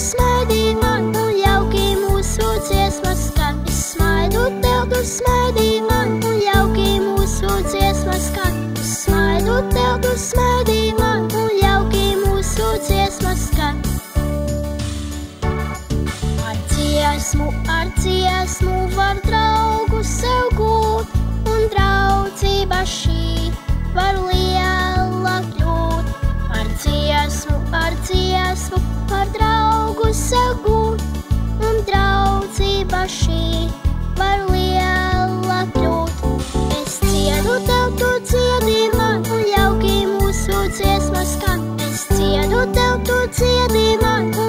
smaidī man, un jauki mūsu dziesmas skan. Es smaidu tev, tu smaidī man, un jauki mūsu dziesmas skan. Es smaidu tev, tu smaidī man, un jauki mūsu dziesmas skan. Ar dziesmu var draugu sev gūt, un draudzība šī var liela kļūt. Ar dziesmu var draugu sev gūt, un draudzība šī var liela kļūt. Es dziedu tev, tu dziedi man, un jauki mūsu dziesmas skan. Es dziedu tev, tu dziedi man,